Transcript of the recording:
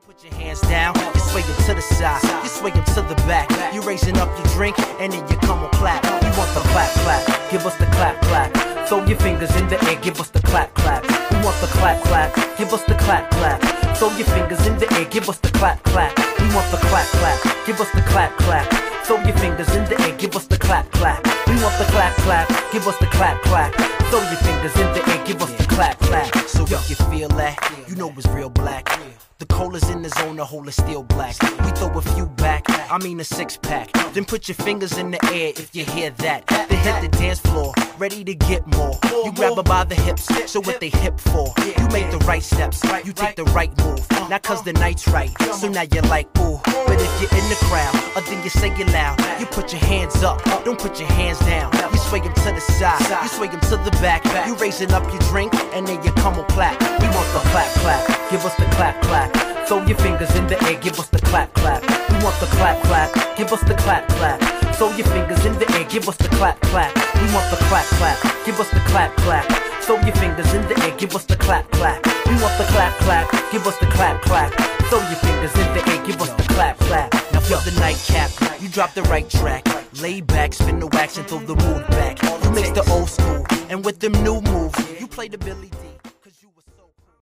Put your hands down, you sway them to the side, you sway them to the back. You raising up your drink, and then you come on clap. You want the clap, clap, give us the clap, clap. Throw your fingers in the air, give us the clap, clap. We want the clap, clap, give us the clap, clap. Throw your fingers in the air, give us the clap, clap. We want the clap, clap, give us the clap, clap. Throw your fingers in the air, give us the clap, clap. We want the clap, clap, give us the clap, clap. Throw your fingers in the air, give us the clap, clap. So if you feel that, you know it's real black. The cola's in the zone, the whole is still black. We throw a few back, I mean a 6-pack. Then put your fingers in the air if you hear that. Then hit the dance floor, ready to get more. You grab her by the hips, so what they hip for. You make the right steps, you take the right move. Not cause the night's right, so now you're like, ooh. But if you're in the crowd, or then you say it loud. You put your hands up, don't put your hands down. You sway them to the side, you sway them to the back. You raising up your drink, and then you come on clap. We want the clap, clap, give us the clap, clap. Throw your fingers in the air, give us the clap, clap. We want the clap, clap, give us the clap, clap. Throw your fingers in the air, give us the clap, clap. We want the clap, clap, give us the clap, clap. Throw your fingers in the air, give us the clap, clap. We want the clap, clap, give us the clap, clap. Throw your fingers in the air, give us the clap, clap. Now for the nightcap, you drop the right track. Lay back, spin the wax and throw the mood back. You mix the old school, and with them new moves, you play the Billy D.